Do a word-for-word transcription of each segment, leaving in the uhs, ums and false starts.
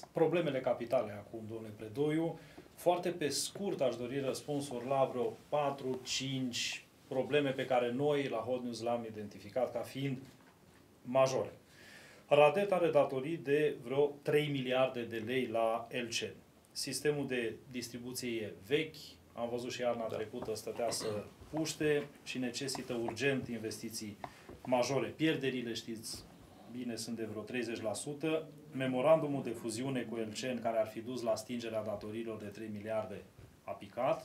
problemele capitale acum, domnule Predoiu. Foarte pe scurt aș dori răspunsuri la vreo patru cinci probleme pe care noi la Hot News le-am identificat ca fiind majore. Radet are datorii de vreo trei miliarde de lei la Elcen. Sistemul de distribuție e vechi, am văzut și iarna da. trecută, stătea să puște și necesită urgent investiții majore. Pierderile, știți bine, sunt de vreo treizeci la sută. Memorandumul de fuziune cu Elcen, care ar fi dus la stingerea datoriilor de trei miliarde, a picat.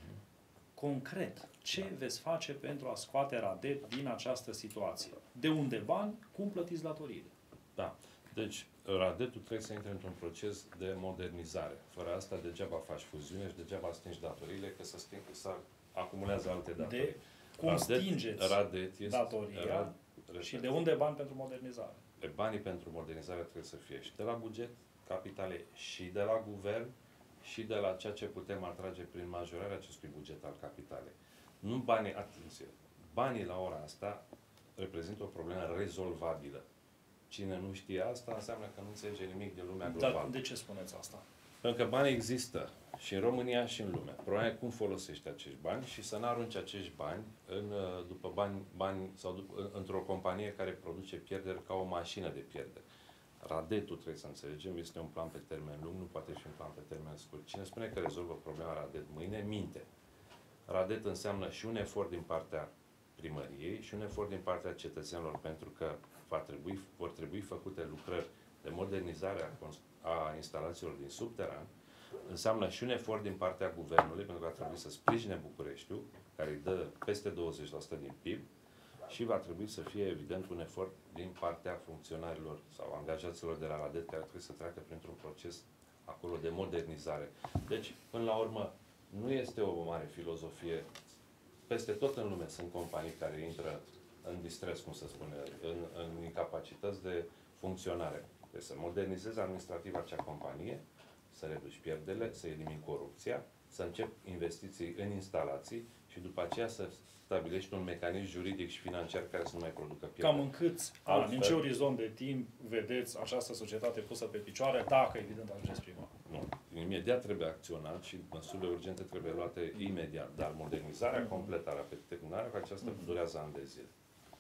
Concret, ce veți face pentru a scoate Radet din această situație? De unde bani? Cum plătiți datoriile? Da. Deci, Radetul trebuie să intre într-un proces de modernizare. Fără asta, degeaba faci fuziune și degeaba stingi datoriile, că să, sting, să acumulează alte datorii. De cum Radet, stingeți Radet este, datoria Rad, și de unde bani pentru modernizare? Banii pentru modernizare trebuie să fie și de la buget capitale, și de la guvern, și de la ceea ce putem atrage prin majorarea acestui buget al capitalei. Nu banii, atenție, banii la ora asta reprezintă o problemă rezolvabilă. Cine nu știe asta, înseamnă că nu înțelege nimic din lumea globală. Dar de ce spuneți asta? Pentru că banii există și în România și în lume. Problema e cum folosești acești bani și să n-arunci acești bani în, după bani, bani sau după, într-o companie care produce pierderi ca o mașină de pierderi. Radetul, trebuie să înțelegem, este un plan pe termen lung, nu poate fi un plan pe termen scurt. Cine spune că rezolvă problema Radet mâine, minte. Radet înseamnă și un efort din partea primăriei și un efort din partea cetățenilor, pentru că va trebui, vor trebui făcute lucrări de modernizare a, a instalațiilor din subteran. Înseamnă și un efort din partea guvernului, pentru că va trebui să sprijine Bucureștiul, care îi dă peste douăzeci la sută din P I B, și va trebui să fie, evident, un efort din partea funcționarilor sau angajaților de la Radet, care trebuie să treacă printr-un proces acolo de modernizare. Deci, până la urmă, nu este o mare filozofie. Peste tot în lume sunt companii care intră în distres, cum se spune, în, în incapacități de funcționare. Deci să modernizezi administrativ acea companie, să reduci pierderile, să elimini corupția, să începi investiții în instalații și după aceea să stabilești un mecanism juridic și financiar care să nu mai producă pierderi. Cam în câți ani, în ce orizont de timp vedeți această societate pusă pe picioare, dacă, evident, ajungeți prima? Nu. Imediat trebuie acționat și măsurile urgente trebuie luate imediat. Dar modernizarea mm-hmm. completă, terminarea cu aceasta mm-hmm. durează ani de zile.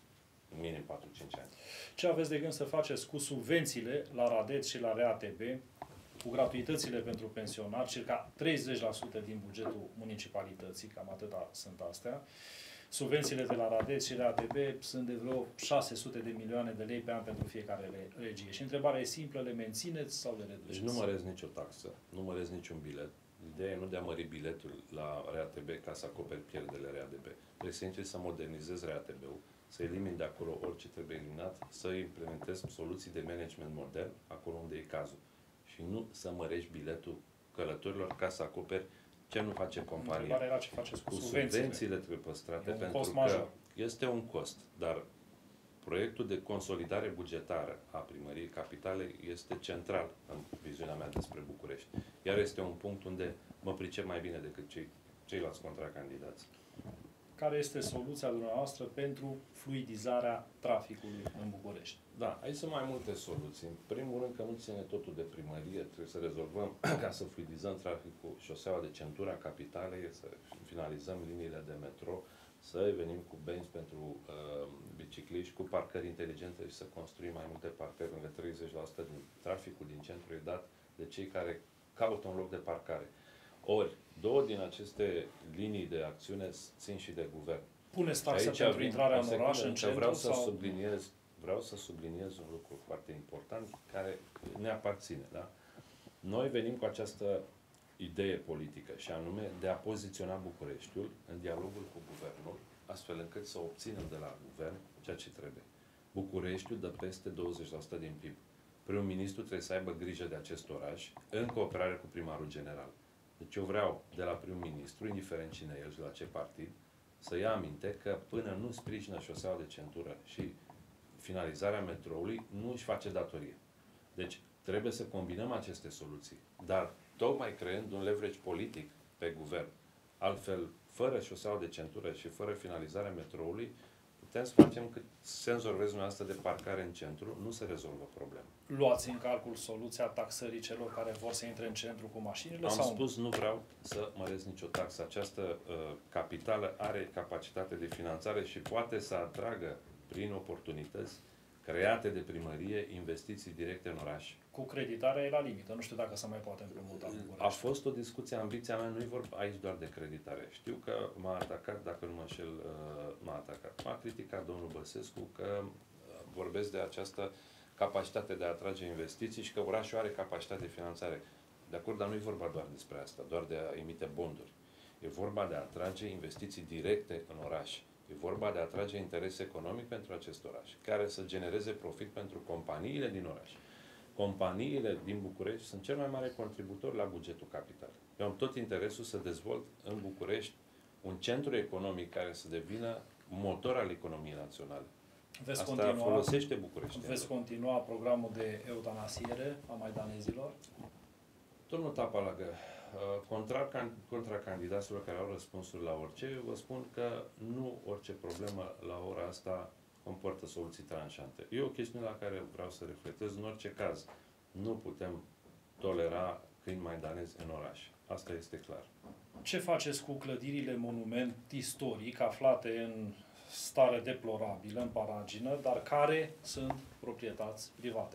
În minim patru cinci ani. Ce aveți de gând să faceți cu subvențiile la Radet și la R A T B, cu gratuitățile pentru pensionari, circa treizeci la sută din bugetul municipalității, cam atâta sunt astea. Subvențiile de la Radet și R A T B sunt de vreo șase sute de milioane de lei pe an pentru fiecare regie. Și întrebarea e simplă, le mențineți sau le reduceți? Deci nu măresc nicio taxă, nu măresc niciun bilet. Ideea e nu de a mări biletul la R A T B ca să acoperi pierderile R A T B. Trebuie să încerci să modernizezi R A T B-ul, să elimini de acolo orice trebuie eliminat, să implementezi soluții de management modern acolo unde e cazul. Și nu să mărești biletul călătorilor ca să acoperi ce nu face compania. Întrebarea era ce faceți cu, cu subvențiile. Subvențiile trebuie păstrate pentru cost că major. Este un cost, dar proiectul de consolidare bugetară a primăriei capitale este central în viziunea mea despre București. Iar este un punct unde mă pricep mai bine decât cei, ceilalți contracandidați. Care este soluția dumneavoastră pentru fluidizarea traficului în București? Da, aici sunt mai multe soluții. În primul rând că nu ține totul de primărie, trebuie să rezolvăm ca să fluidizăm traficul șoseaua de centura capitalei, să finalizăm liniile de metro, să venim cu benzi pentru uh, bicicliști, cu parcări inteligente și să construim mai multe parcări, unde treizeci la sută din traficul din centru e dat de cei care caută un loc de parcare. Ori, două din aceste linii de acțiune țin și de guvern. Puneți taxe pentru intrarea în oraș, în centru? Vreau să sau... subliniez, vreau să subliniez un lucru foarte important care ne aparține. Da? Noi venim cu această idee politică și anume de a poziționa Bucureștiul în dialogul cu guvernul, astfel încât să obținem de la guvern ceea ce trebuie. Bucureștiul dă peste douăzeci la sută din P I B. Primul ministru trebuie să aibă grijă de acest oraș în cooperare cu primarul general. Deci eu vreau de la primul ministru, indiferent cine el și la ce partid, să ia aminte că până nu sprijină șoseaua de centură și finalizarea metroului, nu își face datorie. Deci trebuie să combinăm aceste soluții, dar tocmai creând un leverage politic pe guvern. Altfel, fără șoseaua de centură și fără finalizarea metroului, putem să facem cât senzor vezi dumneavoastră de parcare în centru, nu se rezolvă problema. Luați în calcul soluția taxării celor care vor să intre în centru cu mașinile? Am sau spus, nu vreau să măresc nicio taxă. Această uh, capitală are capacitate de finanțare și poate să atragă, prin oportunități create de primărie, investiții directe în oraș. Cu creditarea e la limită. Nu știu dacă se mai poate împrumuta în București. A fost o discuție, ambiția mea, nu-i vorba aici doar de creditare. Știu că m-a atacat, dacă nu mă înșel, uh, m-a atacat. M-a criticat domnul Băsescu că uh, vorbesc de această capacitate de a atrage investiții și că orașul are capacitate de finanțare. De acord, dar nu e vorba doar despre asta, doar de a emite bonduri. E vorba de a atrage investiții directe în oraș. E vorba de a atrage interes economic pentru acest oraș, care să genereze profit pentru companiile din oraș. Companiile din București sunt cel mai mare contributor la bugetul capital. Eu am tot interesul să dezvolt în București un centru economic care să devină motor al economiei naționale. Veți Asta continua, folosește București. veți continua programul de eutanasiere a maidanezilor? Domnul Tapalagă, contra, contra candidaților care au răspunsuri la orice, eu vă spun că nu orice problemă la ora asta comportă soluții tranșante. E o chestiune la care vreau să reflectez. În orice caz, nu putem tolera câini maidanezi în oraș. Asta este clar. Ce faceți cu clădirile monument istoric aflate în stare deplorabilă, în paragină, dar care sunt proprietăți private?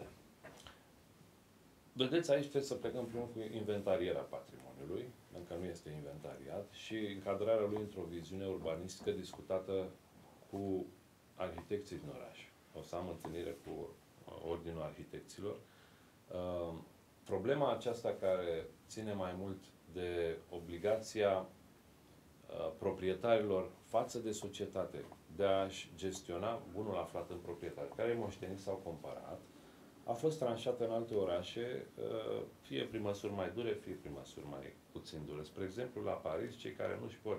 Vedeți, aici trebuie să plecăm primul cu inventarierea patrimoniului, încă nu este inventariat, și încadrarea lui într-o viziune urbanistică discutată cu arhitecții din oraș. O să am întâlnire cu Ordinul Arhitecților. Uh, problema aceasta care ține mai mult de obligația uh, proprietarilor față de societate de a-și gestiona bunul aflat în proprietate, care e moștenit sau comparat, a fost tranșată în alte orașe, fie prin măsuri mai dure, fie prin măsuri mai puțin dure. Spre exemplu, la Paris, cei care nu își pot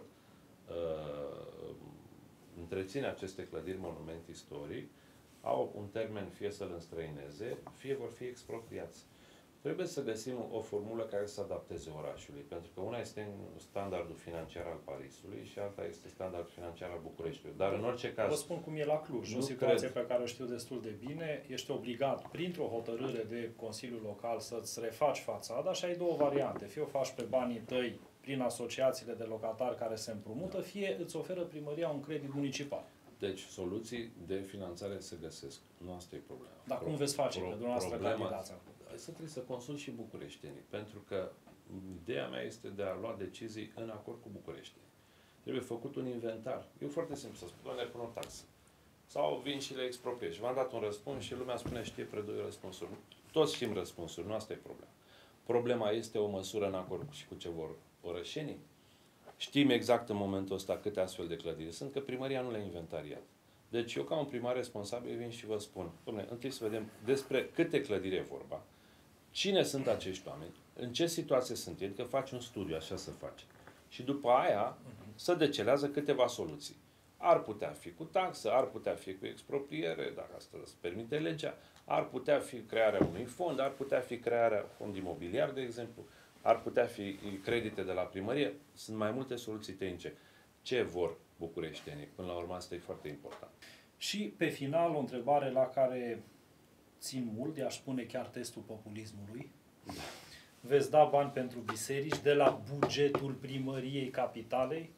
uh, întreține aceste clădiri monument istoric, au un termen fie să-l înstrăineze, fie vor fi expropriați. Trebuie să găsim o formulă care să adapteze orașului, pentru că una este standardul financiar al Parisului și alta este standardul financiar al Bucureștiului. Dar în orice caz... Vă spun cum e la Cluj, o situație cred. pe care o știu destul de bine. Ești obligat, printr-o hotărâre de Consiliul Local, să-ți refaci fațada și ai două variante. Fie o faci pe banii tăi prin asociațiile de locatari care se împrumută, fie îți oferă primăria un credit municipal. Deci, soluții de finanțare se găsesc. Nu asta e problema. Dar Pro, cum veți face, pro, că dumneavoastră candidați acum? Să trebuie să consult și bucureștenii, pentru că ideea mea este de a lua decizii în acord cu bucureștenii. Trebuie făcut un inventar. E foarte simplu să spun, doamne, pun o taxă. Sau vin și le expropriez. Și v-am dat un răspuns și lumea spune, știe, predoi răspunsuri. Toți știm răspunsuri, nu asta e problema. Problema este o măsură în acord și cu ce vor orășenii. Știm exact în momentul ăsta câte astfel de clădiri sunt, că primăria nu le-a inventariat. Deci eu, ca un primar responsabil, vin și vă spun, dom'le, întâi să vedem despre câte clădiri e vorba, cine sunt acești oameni, în ce situație sunt ei, că faci un studiu, așa să faci. Și după aia să decelează câteva soluții. Ar putea fi cu taxă, ar putea fi cu expropriere, dacă asta îți permite legea, ar putea fi crearea unui fond, ar putea fi crearea fond imobiliar, de exemplu, ar putea fi credite de la primărie. Sunt mai multe soluții tehnice. Ce vor bucureștenii? Până la urmă, asta e foarte important. Și pe final, o întrebare la care țin mult, de a spune chiar testul populismului. Da. Veți da bani pentru biserici de la bugetul primăriei capitalei?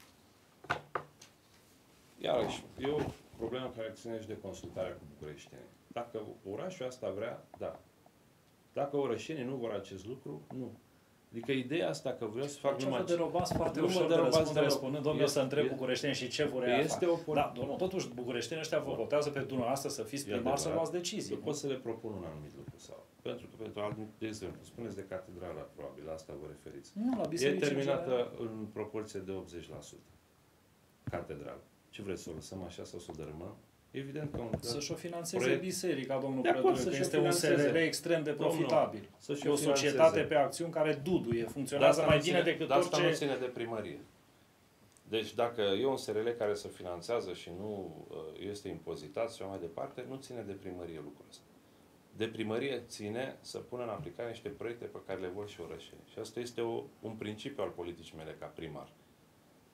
Iarăși, e o problemă care ține și de consultarea cu bucureștenii. Dacă orașul asta vrea, da. Dacă orășenii nu vor acest lucru, nu. Adică ideea asta că vreau să fac deci numai... Deci vă derobați foarte ușor de răspunde, răspundând, domnule, să întreb bucureștenii și ce vor ea este fac. O da, domnul, totuși, bucureștenii ăștia vă votează pe dumneavoastră să fiți primar, să luați decizii. Eu pot să le propun un anumit lucru sau... Pentru că, pentru alt, de exemplu, spuneți de catedrală, probabil, la asta vă referiți. Nu, la biserici. E terminată în, în proporție de optzeci la sută. Catedrală. Ce vreți, să o lăsăm așa sau să o dărâmăm? Evident că un să-și o finanțeze proiect... biserica, domnul Prăduiu, că este un S R L extrem de profitabil. Să e o societate pe acțiuni care duduie, funcționează mai bine decât de orice... asta nu ține de primărie. Deci dacă e un S R L care se finanțează și nu este impozitat și mai departe, nu ține de primărie lucrul ăsta. De primărie ține să pună în aplicare niște proiecte pe care le vor și orășenii. Și asta este o, un principiu al politicii mele ca primar.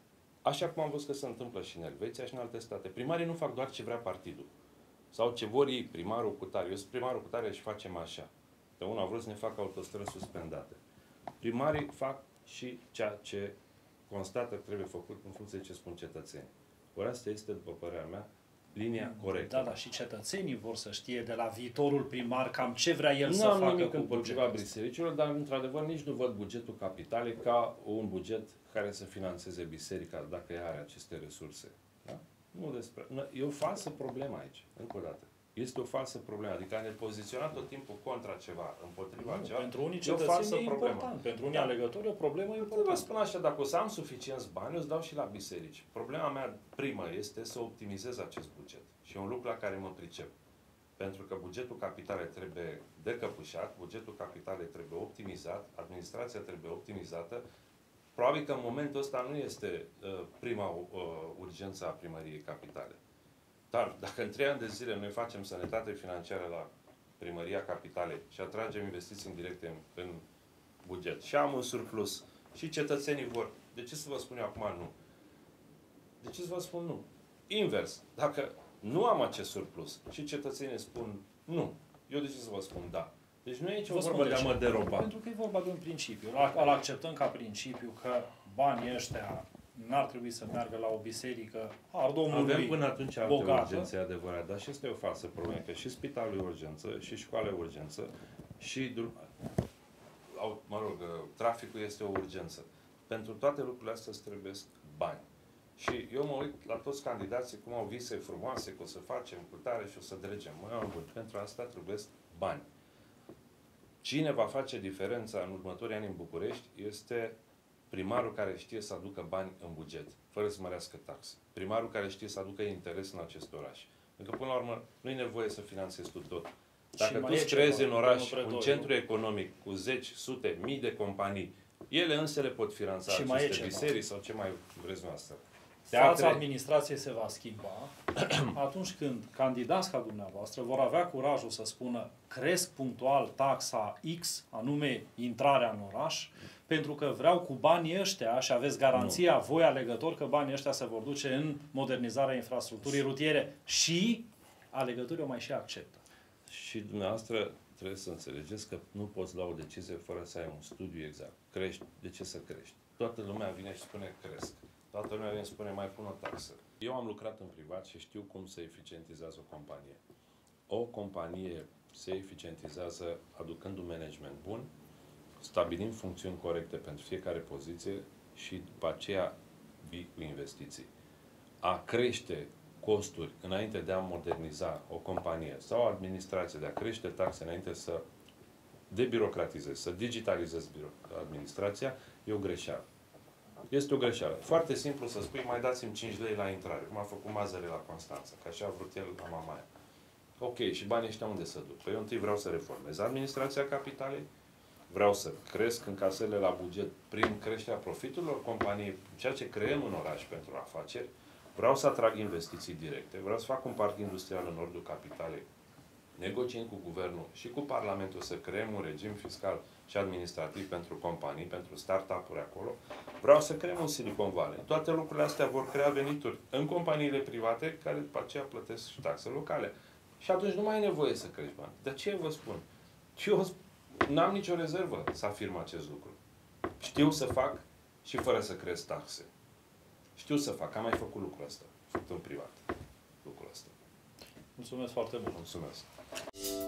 Așa cum am văzut că se întâmplă și în Elveția și în alte state. Primarii nu fac doar ce vrea partidul. Sau ce vor ei, primarul cu tare. Eu sunt primarul cu tare și facem așa. De unul a vrut să ne facă autostrăzi suspendate. Primarii fac și ceea ce constată că trebuie făcut în funcție de ce spun cetățenii. Ori asta este, după părerea mea, linia corectă. Da, dar și cetățenii vor să știe de la viitorul primar cam ce vrea el nu să facă. Nu am nimic cu împotriva bisericilor, dar într-adevăr nici nu văd bugetul capitalei ca un buget care să financeze biserica, dacă ea are aceste resurse. Da? Nu despre... E o falsă problemă aici, încă o dată. Este o falsă problemă, adică ne poziționat tot timpul contra ceva, împotriva nu, ceva. Pentru unii e o falsă e problemă. important, pentru unii da. alegători e o problemă importantă. Vă spun așa, dacă o să am suficienți bani, eu îți dau și la biserici. Problema mea primă este să optimizez acest buget. Și e un lucru la care mă pricep. Pentru că bugetul capitalei trebuie decăpușat, bugetul capitalei trebuie optimizat, administrația trebuie optimizată. Probabil că în momentul ăsta nu este uh, prima uh, urgență a primăriei capitale. Dar dacă în trei ani de zile noi facem sănătate financiară la primăria capitalei și atragem investiții indirecte în, în buget și am un surplus și cetățenii vor, de ce să vă spun eu acum nu? De ce să vă spun nu? Invers. Dacă nu am acest surplus și cetățenii spun nu, eu de ce să vă spun da? Deci nu e nicio vorbă de a mă deroba. Pentru că e vorba de un principiu. Îl acceptăm ca principiu că banii ăștia n-ar trebui să meargă la o biserică a Domnului Avem până atunci alte bogată. urgențe, adevărat, dar și asta e o falsă problemă, că și spitalul e urgență, și școala e urgență, și, mă rog, traficul este o urgență. Pentru toate lucrurile astea îți trebuie bani. Și eu mă uit la toți candidații cum au vise frumoase, că o să facem cu tare și o să dregem. Mă, am bun. Pentru asta trebuie bani. Cine va face diferența în următorii ani în București este primarul care știe să aducă bani în buget, fără să mărească taxe. Primarul care știe să aducă interes în acest oraș. Pentru că, până la urmă, nu e nevoie să finanțezi tu tot. Dacă tu îți creezi în oraș un centru economic cu zeci, sute, mii de companii, ele însă le pot finanța și aceste biserici sau ce mai vreți noastră. Fața administrației se va schimba atunci când candidați ca dumneavoastră vor avea curajul să spună cresc punctual taxa X, anume intrarea în oraș, pentru că vreau cu banii ăștia și aveți garanția nu. voi alegători că banii ăștia se vor duce în modernizarea infrastructurii rutiere și alegătorii o mai și acceptă. Și dumneavoastră trebuie să înțelegeți că nu poți lua o decizie fără să ai un studiu exact. Crești, de ce să crești? Toată lumea vine și spune cresc. Toată lumea vine și spune mai pun o taxă. Eu am lucrat în privat și știu cum se eficientizează o companie. O companie se eficientizează aducând un management bun, stabilind funcțiuni corecte pentru fiecare poziție și după aceea vii cu investiții. A crește costuri înainte de a moderniza o companie sau o administrație, de a crește taxe înainte să debirocratizezi, să digitalizezi administrația, e o greșeală. Este o greșeală. Foarte simplu să spui, mai dați-mi cinci lei la intrare, cum a făcut Mazăre la Constanța, că așa a vrut el la Mamaia. Ok, și banii ăștia unde să duc? Păi eu întâi vreau să reformez administrația capitalei, vreau să cresc încasările la buget prin creșterea profiturilor companiei, ceea ce creăm în oraș pentru afaceri, vreau să atrag investiții directe, vreau să fac un parc industrial în nordul capitalei, negociind cu guvernul și cu Parlamentul să creăm un regim fiscal și administrativ pentru companii, pentru start-up-uri acolo. Vreau să creăm un Silicon Valley. Toate lucrurile astea vor crea venituri în companiile private, care după aceea plătesc și taxe locale. Și atunci nu mai e nevoie să crești bani. De ce vă spun? Eu n-am nicio rezervă să afirm acest lucru. Știu să fac și fără să cresc taxe. Știu să fac. Am mai făcut lucrul ăsta. Făcut în privat. Lucrul ăsta. Mulțumesc foarte mult. Mulțumesc.